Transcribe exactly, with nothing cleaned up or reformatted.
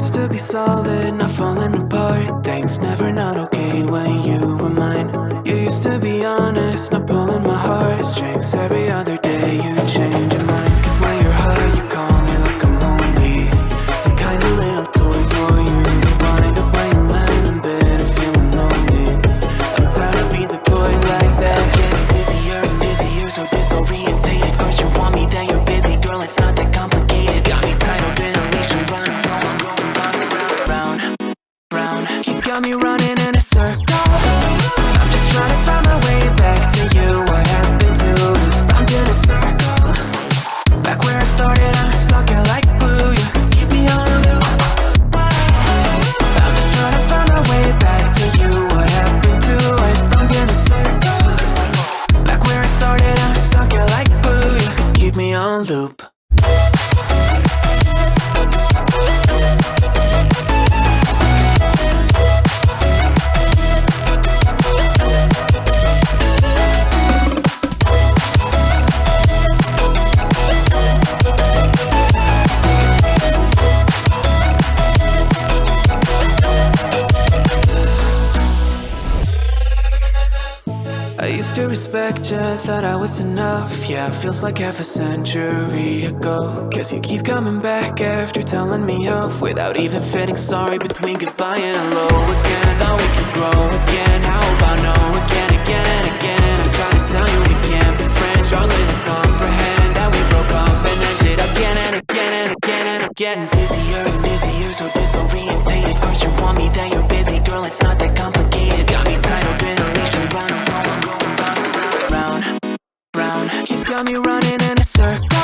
used to be solid, not falling apart. Things never not okay when you were mine. You used to be honest, not pulling my heartstrings. Every other day you change your mind. Cause when you're high you call me like I'm lonely. Some kind of little toy for you to wind up when you land in bed and feeling lonely. I'm tired of being deployed like that. Getting busier and busier, so disorientated. First you want me, then you're busy. Girl, it's not that complicated. Got me tied up in a leash and run, going, going round, round, round, round. You got me running in a circle. I'm just trying to find my way back to you. What happened to us? Round in a circle. Back where I started, I'm stuck here like glue. You keep me on a loop. I'm just trying to find my way back to you. What happened to us? Round in a circle. Back where I started, I'm stuck here like glue. You keep me on loop. I used to respect you, thought I was enough. Yeah, feels like half a century ago. Guess you keep coming back after telling me off, without even fitting sorry between goodbye and hello again. Thought we could grow again, how about no again, again and again. I'm trying to tell you we can't be friends, struggling to comprehend that we broke up and ended again and again and again. And I'm getting busier and busier, so disorientated. First you want me, then you're busy. Girl, it's not that complicated. Got me tied up in a leash and run, round, round, round, round. You got me running in a circle.